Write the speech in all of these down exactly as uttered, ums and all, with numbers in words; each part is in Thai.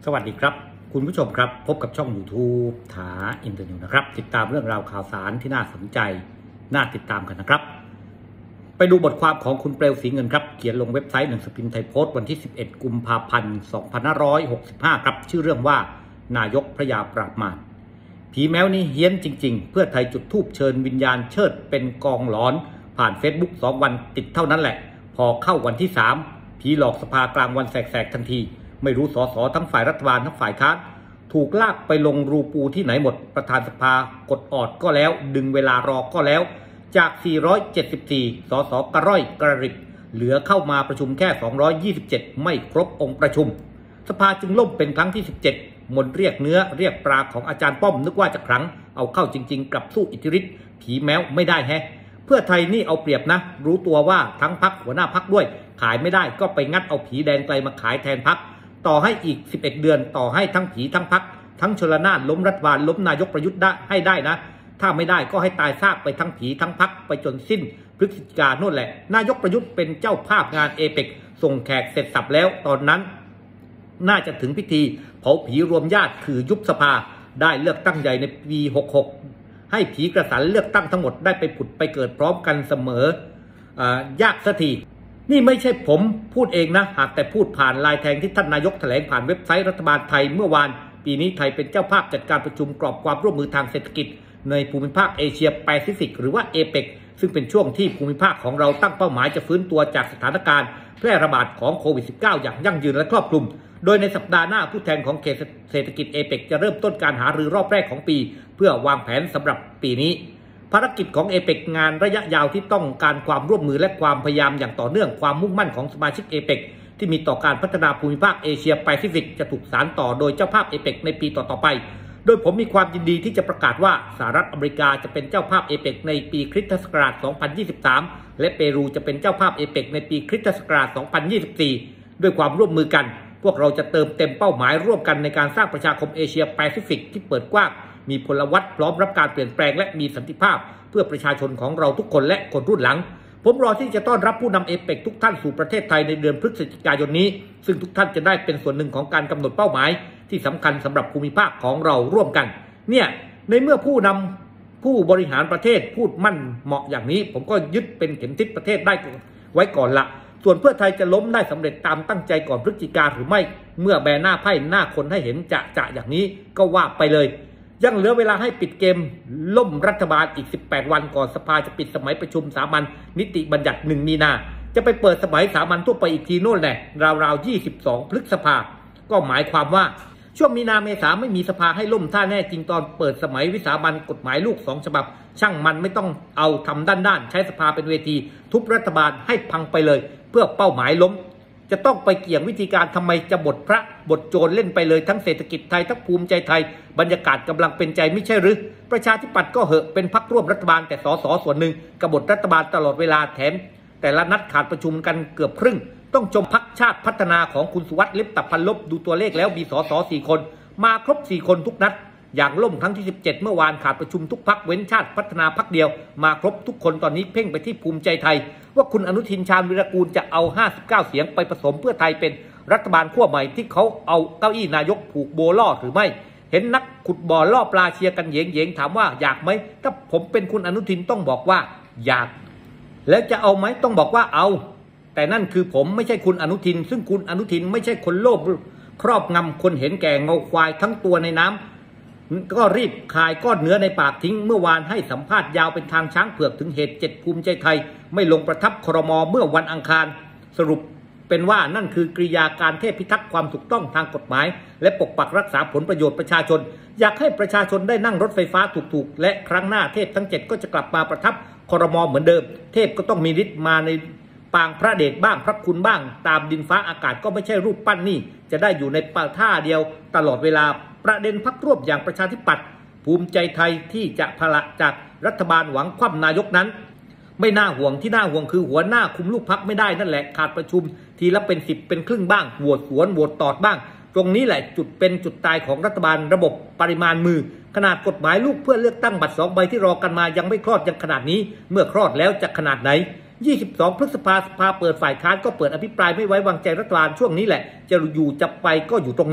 สวัสดีครับคุณผู้ชมครับพบกับช่อง YouTube ถาอินเตอร์นิวนะครับติดตามเรื่องราวข่าวสารที่น่าสนใจน่าติดตามกันนะครับไปดูบทความของคุณเปลวศรีเงินครับเขียนลงเว็บไซต์หนังสือพิมพ์ไทยโพสต์วันที่สิบเอ็ดกุมภาพันธ์สองพันห้าร้อยหกสิบห้าครับชื่อเรื่องว่านายกพระยาปราบมารผีแมวนี้เฮี้ยนจริงๆเพื่อไทยจุดธูปเชิญวิญญาณเชิดเป็นกองหลอนผ่าน Facebook สองวันติดเท่านั้นแหละพอเข้าวันที่สามผีหลอกสภากลางวันแสกๆทันทีไม่รู้สสทั้งฝ่ายรัฐบาลทั้งฝ่ายค้านถูกลากไปลงรูปูที่ไหนหมดประธานสภากดออดก็แล้วดึงเวลารอก็แล้วจากสี่ร้อยเจ็ดสิบสี่สสกระร่อยกระริบเหลือเข้ามาประชุมแค่สองร้อยยี่สิบเจ็ดไม่ครบองค์ประชุมสภาจึงล่มเป็นครั้งที่สิบเจ็ดมนเรียกเนื้อเรียกปลาของอาจารย์ป้อมนึกว่าจะครั้งเอาเข้าจริงๆกลับสู้อิทธิฤทธิ์ผีแมวไม่ได้แฮะเพื่อไทยนี่เอาเปรียบนะรู้ตัวว่าทั้งพรรคหัวหน้าพรรคด้วยขายไม่ได้ก็ไปงัดเอาผีแดงไกลมาขายแทนพรรคต่อให้อีกสิบเอ็ดเดือนต่อให้ทั้งผีทั้งพรรคทั้งชลนาถล้มรัฐบาลล้มนายกประยุทธ์ได้ให้ได้นะถ้าไม่ได้ก็ให้ตายซากไปทั้งผีทั้งพรรคไปจนสิ้นพฤศจิกายนนู่นแหละนายกประยุทธ์เป็นเจ้าภาพงานเอเปกส่งแขกเสร็จสับแล้วตอนนั้นน่าจะถึงพิธีเผาผีรวมญาติคือยุบสภาได้เลือกตั้งใหญ่ในปีหกสิบหกให้ผีกระสันเลือกตั้งทั้งหมดได้ไปผุดไปเกิดพร้อมกันเสมอยากสักทีนี่ไม่ใช่ผมพูดเองนะหากแต่พูดผ่านลายแทงที่ท่านนายกแถลงผ่านเว็บไซต์รัฐบาลไทยเมื่อวานปีนี้ไทยเป็นเจ้าภาพจัดการประชุมกรอบความร่วมมือทางเศรษฐกิจในภูมิภาคเอเชียแปซิฟิกหรือว่าเอเปกซึ่งเป็นช่วงที่ภูมิภาคของเราตั้งเป้าหมายจะฟื้นตัวจากสถานการณ์แพร่ระบาดของโควิด สิบเก้า อย่างยั่งยืนและครอบคลุมโดยในสัปดาห์หน้าผู้แทนของเขตเศรษฐกิจเอเปกจะเริ่มต้นการหารือรอบแรกของปีเพื่อวางแผนสำหรับปีนี้ภารกิจของเอเปกงานระยะยาวที่ต้องการความร่วมมือและความพยายามอย่างต่อเนื่องความมุ่งมั่นของสมาชิกเอเปกที่มีต่อการพัฒนาภูมิภาคเอเชียแปซิฟิกจะถูกสานต่อโดยเจ้าภาพเอเปกในปีต่อๆไปโดยผมมีความยินดีที่จะประกาศว่าสหรัฐอเมริกาจะเป็นเจ้าภาพเอเปกในปีคริสตศักราชสองพันยี่สิบสามและเปรูจะเป็นเจ้าภาพเอเปกในปีคริสตศักราชสองพันยี่สิบสี่ด้วยความร่วมมือกันพวกเราจะเติมเต็มเป้าหมายร่วมกันในการสร้างประชาคมเอเชียแปซิฟิกที่เปิดกว้างมีพลวัตพร้อมรับการเปลี่ยนแปลงและมีสันติภาพเพื่อประชาชนของเราทุกคนและคนรุ่นหลังผมรอที่จะต้อนรับผู้นำเอเปกทุกท่านสู่ประเทศไทยในเดือนพฤศจิกายนนี้ซึ่งทุกท่านจะได้เป็นส่วนหนึ่งของการกำหนดเป้าหมายที่สำคัญสำหรับภูมิภาคของเราร่วมกันเนี่ยในเมื่อผู้นำผู้บริหารประเทศพูดมั่นเหมาะอย่างนี้ผมก็ยึดเป็นเข็มทิศประเทศได้ไว้ก่อนละส่วนเพื่อไทยจะล้มได้สำเร็จตามตั้งใจก่อนพฤศจิกาหรือไม่เมื่อแบหน้าไพ่หน้าคนให้เห็นจะจะอย่างนี้ก็ว่าไปเลยยังเหลือเวลาให้ปิดเกมล่มรัฐบาลอีกสิบแปดวันก่อนสภาจะปิดสมัยประชุมสามัญนิติบัญญัติหนึ่งมีนาจะไปเปิดสมัยสามัญทั่วไปอีกทีโน่นแหละราวๆยี่สิบสองพฤษภาก็หมายความว่าช่วงมีนาเมษาไม่มีสภาให้ล่มถ้าแน่จริงตอนเปิดสมัยวิสามัญกฎหมายลูกสองฉบับช่างมันไม่ต้องเอาทำด้านๆใช้สภาเป็นเวทีทุบรัฐบาลให้พังไปเลยเพื่อเป้าหมายล้มจะต้องไปเกี่ยงวิธีการทำไมจะบทพระบทโจรเล่นไปเลยทั้งเศรษฐกิจไทยทั้งภูมิใจไทยบรรยากาศกำลังเป็นใจไม่ใช่หรือประชาธิปัตย์ก็เหอะเป็นพรรคร่วมรัฐบาลแต่สสส่วนหนึ่งกบฏรัฐบาลตลอดเวลาแถมแต่ละนัดขาดประชุมกันเกือบครึ่งต้องชมพรรคชาติพัฒนาของคุณสุวัสดิ์ลิปตพันลบดูตัวเลขแล้วมีสสสี่คนมาครบสี่คนทุกนัดอย่างล่มครั้งที่สิบเจ็ดเมื่อวานขาดประชุมทุกพรรคเว้นชาติพัฒนาพรรคเดียวมาครบทุกคนตอนนี้เพ่งไปที่ภูมิใจไทยว่าคุณอนุทินชาญวิรากูลจะเอาห้าสิบเก้าเสียงไปผสมเพื่อไทยเป็นรัฐบาลขั้วใหม่ที่เขาเอาเก้าอี้นายกผูกโบล่อหรือไม่เห็นนักขุดบ่อล่อปลาเชียร์กันเยงๆถามว่าอยากไหมถ้าผมเป็นคุณอนุทินต้องบอกว่าอยากแล้วจะเอาไหมต้องบอกว่าเอาแต่นั่นคือผมไม่ใช่คุณอนุทินซึ่งคุณอนุทินไม่ใช่คนโลภครอบงำคนเห็นแก่เงาควายทั้งตัวในน้ำก็รีบคายก้อนเนื้อในปากทิ้งเมื่อวานให้สัมภาษณ์ยาวเป็นทางช้างเผือกถึงเหตุเจ็ดภูมิใจไทยไม่ลงประทับครม.เมื่อวันอังคารสรุปเป็นว่านั่นคือกริยาการเทพพิทักษ์ความถูกต้องทางกฎหมายและปกปักรักษาผลประโยชน์ประชาชนอยากให้ประชาชนได้นั่งรถไฟฟ้าถูกๆและครั้งหน้าเทพทั้งเจ็ดก็จะกลับมาประทับครม.เหมือนเดิมเทพก็ต้องมีฤทธิ์มาในปางพระเดชบ้างพระคุณบ้างตามดินฟ้าอากาศก็ไม่ใช่รูปปั้นนี่จะได้อยู่ในป่าท่าเดียวตลอดเวลาประเด็นพรรคร่วมอย่างประชาธิปัตย์ภูมิใจไทยที่จะพละจากรัฐบาลหวังคว่ำนายกนั้นไม่น่าห่วงที่น่าห่วงคือหัวหน้าคุมลูกพรรคไม่ได้นั่นแหละขาดประชุมทีละเป็นสิบเป็นครึ่งบ้างโหวตสวนโหวตตอดบ้างตรงนี้แหละจุดเป็นจุดตายของรัฐบาลระบบปริมาณมือขนาดกฎหมายลูกเพื่อเลือกตั้งบัตรสองใบที่รอกันมายังไม่คลอดยังขนาดนี้เมื่อคลอดแล้วจะขนาดไหน ยี่สิบสองพฤษภาสภาเปิดฝ่ายค้านก็เปิดอภิปรายไม่ไว้วางใจรัฐบาลช่วงนี้แหละจะอยู่จะไปก็อยู่ตรงนี้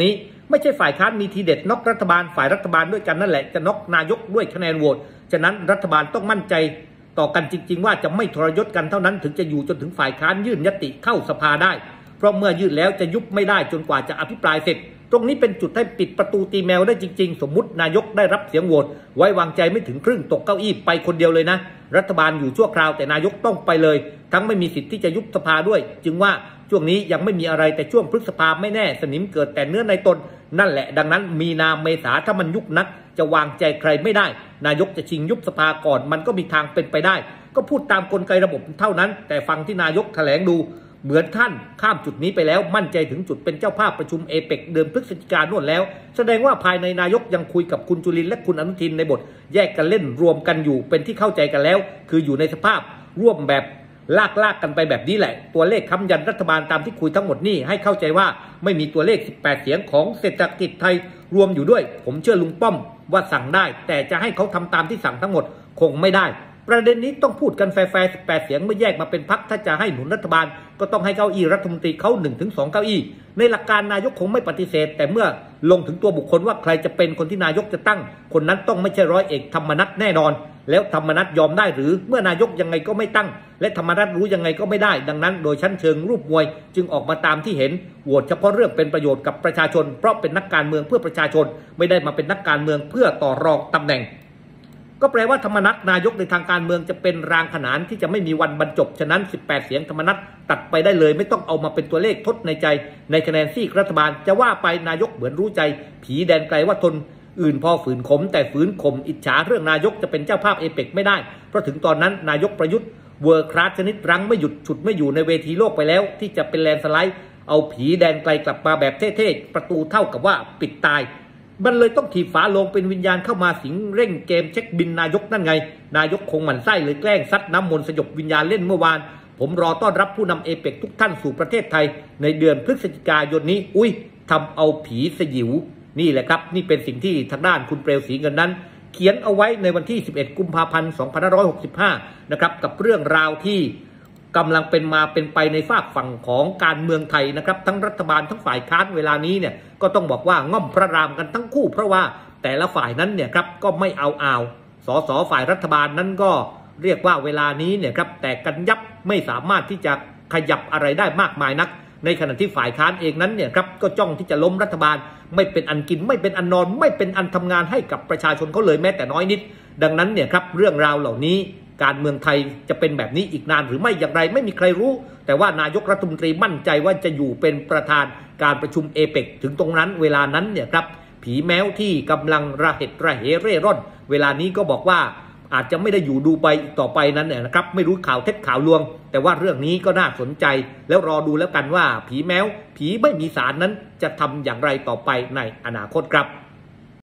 ไม่ใช่ฝ่ายค้านมีทีเด็ดน็อกรัฐบาลฝ่ายรัฐบาลด้วยกันนั่นแหละจะน็อกนายกด้วยคะแนนโหวตฉะนั้นรัฐบาลต้องมั่นใจต่อกันจริงๆว่าจะไม่ทรยศกันเท่านั้นถึงจะอยู่จนถึงฝ่ายค้านยื่นยติเข้าสภาได้เพราะเมื่อยื่นแล้วจะยุบไม่ได้จนกว่าจะอภิปรายเสร็จตรงนี้เป็นจุดให้ปิดประตูตีแมวได้จริงๆสมมุตินายกได้รับเสียงโหวตไว้วางใจไม่ถึงครึ่งตกเก้าอี้ไปคนเดียวเลยนะรัฐบาลอยู่ชั่วคราวแต่นายกต้องไปเลยทั้งไม่มีสิทธิ์ที่จะยุบสภาด้วยจึงว่าช่วงนี้ยังไม่มีอะไรแต่ช่วงพฤษภาไม่แน่สนิมเกิดแต่เนื้อในตนนั่นแหละดังนั้นมีนาเมษาถ้ามันยุบนักจะวางใจใครไม่ได้นายกจะชิงยุบสภาก่อนมันก็มีทางเป็นไปได้ก็พูดตามกลไกระบบเท่านั้นแต่ฟังที่นายกแถลงดูเหมือนท่านข้ามจุดนี้ไปแล้วมั่นใจถึงจุดเป็นเจ้าภาพประชุมเอเปกเดือนพฤศจิกายนนู่นแล้วแสดงว่าภายในนายกยังคุยกับคุณจุลินทร์และคุณอนุทินในบทแยกกันเล่นรวมกันอยู่เป็นที่เข้าใจกันแล้วคืออยู่ในสภาพร่วมแบบลากลากกันไปแบบนี้แหละตัวเลขค้ำยันรัฐบาลตามที่คุยทั้งหมดนี่ให้เข้าใจว่าไม่มีตัวเลขสิบแปดเสียงของเศรษฐกิจไทยรวมอยู่ด้วยผมเชื่อลุงป้อมว่าสั่งได้แต่จะให้เขาทำตามที่สั่งทั้งหมดคงไม่ได้ประเด็นนี้ต้องพูดกันแฟร์ๆสิบแปดเสียงไม่แยกมาเป็นพรรคถ้าจะให้หนุนรัฐบาลก็ต้องให้เก้าอี้รัฐมนตรีเขา หนึ่งถึงสอง เก้าอี้ในหลักการนายกคงไม่ปฏิเสธแต่เมื่อลงถึงตัวบุคคลว่าใครจะเป็นคนที่นายกจะตั้งคนนั้นต้องไม่ใช่ร้อยเอกธรรมนัสแน่นอนแล้วธรรมนัสยอมได้หรือเมื่อนายกยังไงก็ไม่ตั้งและธรรมนัสรู้ยังไงก็ไม่ได้ดังนั้นโดยชั้นเชิงรูปมวยจึงออกมาตามที่เห็นโหวตเฉพาะเรื่องเป็นประโยชน์กับประชาชนเพราะเป็นนักการเมืองเพื่อประชาชนไม่ได้มาเป็นนักการเมืองเพื่อต่อรองตำแหน่งก็แปลว่าธรรมนัสนายกในทางการเมืองจะเป็นรางขนานที่จะไม่มีวันบรรจบฉะนั้นสิบแปดเสียงธรรมนัสตัดไปได้เลยไม่ต้องเอามาเป็นตัวเลขทดในใจในคะแนนซีกรัฐบาลจะว่าไปนายกเหมือนรู้ใจผีแดนไกลว่าทนอื่นพอฝืนขมแต่ฝืนข่มอิจฉาเรื่องนายกจะเป็นเจ้าภาพเอเปกไม่ได้เพราะถึงตอนนั้นนายกประยุทธ์เวอร์คลาสชนิดรั้งไม่หยุดฉุดไม่อยู่ในเวทีโลกไปแล้วที่จะเป็นแลนสไลด์เอาผีแดนไกลกลับมาแบบเท่ๆประตูเท่ากับว่าปิดตายมันเลยต้องถีบฝาลงเป็นวิญญาณเข้ามาสิงเร่งเกมเช็คบินนายกนั่นไงนายกคงหมั่นไส้เลยแกล้งซัดน้ำมนต์สยบวิญญาณเล่นเมื่อวานผมรอต้อนรับผู้นำเอเปกทุกท่านสู่ประเทศไทยในเดือนพฤศจิกายนนี้อุ้ยทำเอาผีสยิวนี่แหละครับนี่เป็นสิ่งที่ทางด้านคุณเปลวศรีเงินนั้นเขียนเอาไว้ในวันที่สิบเอ็ดกุมภาพันธ์สองพันห้าร้อยหกสิบห้านะครับกับเรื่องราวที่กำลังเป็นมาเป็นไปในฝากฝั่งของการเมืองไทยนะครับทั้งรัฐบาลทั้งฝ่ายค้านเวลานี้เนี่ยก็ต้องบอกว่าง่อมพระรามกันทั้งคู่เพราะว่าแต่ละฝ่ายนั้นเนี่ยครับก็ไม่เอาเอาสสฝ่ายรัฐบาลนั้นก็เรียกว่าเวลานี้เนี่ยครับแต่กันยับไม่สามารถที่จะขยับอะไรได้มากมายนักในขณะที่ฝ่ายค้านเองนั้นเนี่ยครับก็จ้องที่จะล้มรัฐบาลไม่เป็นอันกินไม่เป็นอันนอนไม่เป็นอันทำงานให้กับประชาชนเขาเลยแม้แต่น้อยนิดดังนั้นเนี่ยครับเรื่องราวเหล่านี้การเมืองไทยจะเป็นแบบนี้อีกนานหรือไม่อย่างไรไม่มีใครรู้แต่ว่านายกรัฐมนตรีมั่นใจว่าจะอยู่เป็นประธานการประชุมเอเปกถึงตรงนั้นเวลานั้นเนี่ยครับผีแมวที่กำลังระเหตุระเหเร่ร่อนเวลานี้ก็บอกว่าอาจจะไม่ได้อยู่ดูไปต่อไปนั้นเนี่ยนะครับไม่รู้ข่าวเท็จข่าวลวงแต่ว่าเรื่องนี้ก็น่าสนใจแล้วรอดูแล้วกันว่าผีแมวผีไม่มีสารนั้นจะทำอย่างไรต่อไปในอนาคตครับ